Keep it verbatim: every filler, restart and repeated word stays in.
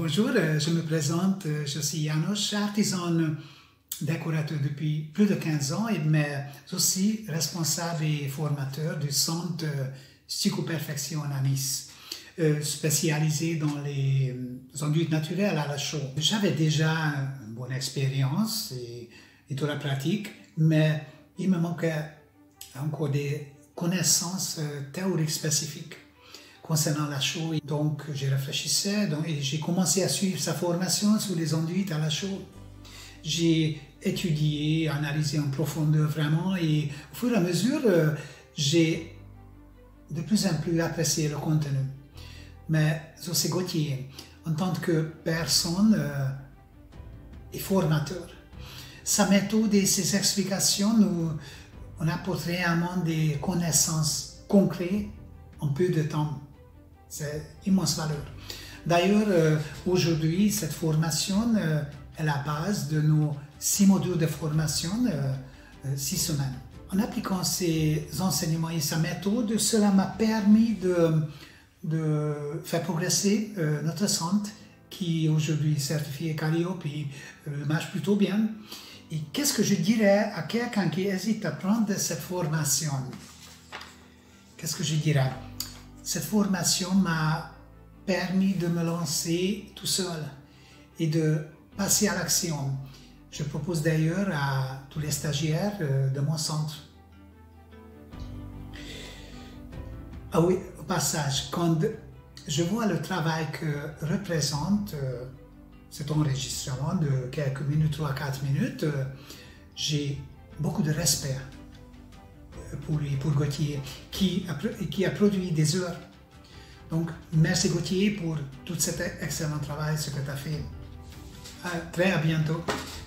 Bonjour, je me présente, je suis János, artisan décorateur depuis plus de quinze ans, mais aussi responsable et formateur du centre Stucco Perfection à Nice, spécialisé dans les enduits naturels à la chaux. J'avais déjà une bonne expérience et, et toute la pratique, mais il me manquait encore des connaissances théoriques spécifiques concernant la chaux. Donc, j'ai réfléchi et j'ai commencé à suivre sa formation sur les enduits à la chaux. J'ai étudié, analysé en profondeur vraiment, et au fur et à mesure, j'ai de plus en plus apprécié le contenu. Mais José Gauthier, en tant que personne euh, et formateur, sa méthode et ses explications nous on apportent réellement des connaissances concrètes en peu de temps. C'est immense valeur. D'ailleurs, euh, aujourd'hui, cette formation euh, est la base de nos six modules de formation, euh, euh, six semaines. En appliquant ces enseignements et sa méthode, cela m'a permis de, de faire progresser euh, notre centre, qui aujourd'hui est certifié Calliope et euh, marche plutôt bien. Et qu'est-ce que je dirais à quelqu'un qui hésite à prendre cette formation? Qu'est-ce que je dirais? Cette formation m'a permis de me lancer tout seul et de passer à l'action. Je propose d'ailleurs à tous les stagiaires de mon centre. Ah oui, au passage, quand je vois le travail que représente euh, cet enregistrement de quelques minutes, trois à quatre minutes, euh, j'ai beaucoup de respect pour lui, pour Gauthier, qui a, qui a produit des heures. Donc, merci Gauthier pour tout cet excellent travail, ce que tu as fait. À très à bientôt.